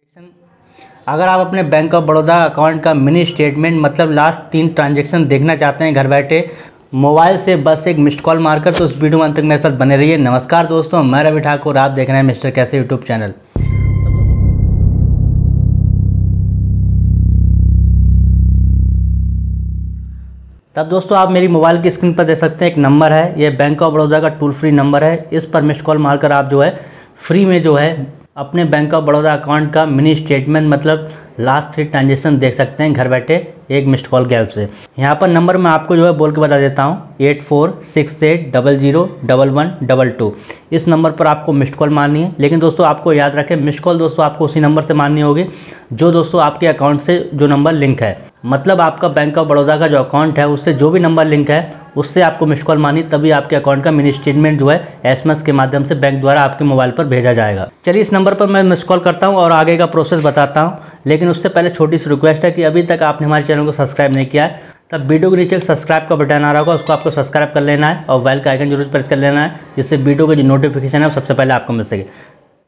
अगर आप अपने बैंक ऑफ बड़ौदा अकाउंट का मिनी स्टेटमेंट मतलब लास्ट 3 ट्रांजैक्शन देखना चाहते हैं घर बैठे मोबाइल से बस एक मिस्ड कॉल मारकर, तो इस वीडियो में अंत तक मेरे साथ बने रहिए। नमस्कार दोस्तों, मैं रवि ठाकुर, आप देख रहे हैं मिस्टर कैसे यूट्यूब चैनल। तब दोस्तों आप मेरी मोबाइल की स्क्रीन पर देख सकते हैं एक नंबर है, ये बैंक ऑफ बड़ौदा का टोल फ्री नंबर है। इस पर मिस्ड कॉल मारकर आप जो है फ्री में जो है अपने बैंक ऑफ बड़ौदा अकाउंट का मिनी स्टेटमेंट मतलब लास्ट 3 ट्रांजेक्शन देख सकते हैं घर बैठे एक मिस्ड कॉल के हेल्प से। यहाँ पर नंबर मैं आपको जो है बोल के बता देता हूँ 8468001122। इस नंबर पर आपको मिस्ड कॉल मारनी है। लेकिन दोस्तों आपको याद रखें, मिस्ड कॉल दोस्तों आपको उसी नंबर से मारनी होगी जो दोस्तों आपके अकाउंट से जो नंबर लिंक है, मतलब आपका बैंक ऑफ बड़ौदा का जो अकाउंट है उससे जो भी नंबर लिंक है उससे आपको मिस्ड कॉल मारनी, तभी आपके अकाउंट का मिनी स्टेटमेंट जो है एसएमएस के माध्यम से बैंक द्वारा आपके मोबाइल पर भेजा जाएगा। चलिए इस नंबर पर मैं मिस्ड कॉल करता हूं और आगे का प्रोसेस बताता हूं। लेकिन उससे पहले छोटी सी रिक्वेस्ट है कि अभी तक आपने हमारे चैनल को सब्सक्राइब नहीं किया है, तब वीडियो के नीचे एक सब्सक्राइब का बटन आ रहा होगा, उसको आपको सब्सक्राइब कर लेना है और बेल का आइकन जरूर प्रेस कर लेना है, जिससे वीडियो का जो नोटिफिकेशन है वो सबसे पहले आपको मिल सके।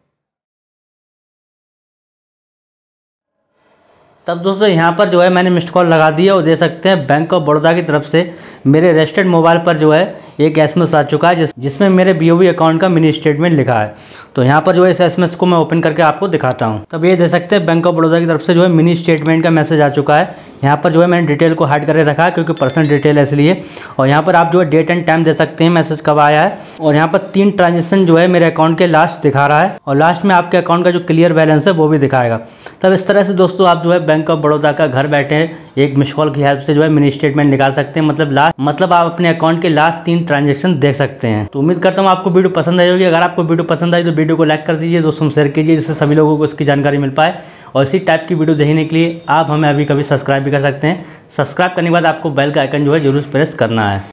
तब दोस्तों यहाँ पर जो है मैंने मिस्ड कॉल लगा दिया और दे सकते हैं बैंक ऑफ बड़ौदा की तरफ से मेरे रजिस्टर्ड मोबाइल पर जो है एक एसएमएस आ चुका है जिसमें मेरे बीओबी अकाउंट का मिनी स्टेटमेंट लिखा है। तो यहाँ पर जो है इस एसएमएस को मैं ओपन करके आपको दिखाता हूँ। तब ये दे सकते हैं बैंक ऑफ बड़ौदा की तरफ से जो है मिनी स्टेटमेंट का मैसेज आ चुका है। यहाँ पर जो है मैंने डिटेल को हाइड करके रखा है क्योंकि पर्सनल डिटेल है इसलिए। और यहाँ पर आप जो है डेट एंड टाइम दे सकते हैं मैसेज कब आया है। और यहाँ पर 3 ट्रांजेक्शन जो है मेरे अकाउंट के लास्ट दिखा रहा है और लास्ट में आपके अकाउंट का जो क्लियर बैलेंस है वो भी दिखाएगा। तब इस तरह से दोस्तों आप जो है बैंक ऑफ बड़ौदा का घर बैठे एक मिस्ड कॉल की हेल्प से जो है मिनी स्टेटमेंट निकाल सकते हैं, मतलब आप अपने अकाउंट के लास्ट 3 ट्रांजेक्शन देख सकते हैं। तो उम्मीद करता हूँ आपको वीडियो पसंद आई होगी। अगर आपको वीडियो पसंद आई तो वीडियो को लाइक कर दीजिए, दोस्तों शेयर कीजिए, जिससे सभी लोगों को इसकी जानकारी मिल पाए। और इसी टाइप की वीडियो देखने के लिए आप हमें अभी कभी सब्सक्राइब भी कर सकते हैं। सब्सक्राइब करने के बाद आपको बेल का आइकन जो है जरूर प्रेस करना है।